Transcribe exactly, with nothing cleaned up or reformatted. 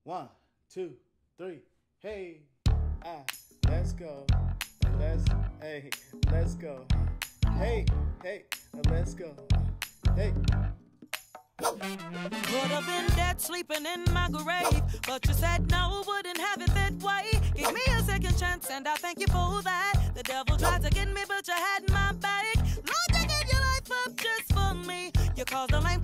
One, two, three. Hey, ah, let's go. Let's, hey, let's go. Hey, hey, let's go. Hey. Could have been dead sleeping in my grave, but you said no, wouldn't have it that way. Give me a second chance and I thank you for that. The devil tried to get me, but you had my back. Lord, you gave your life up just for me. You caused the lame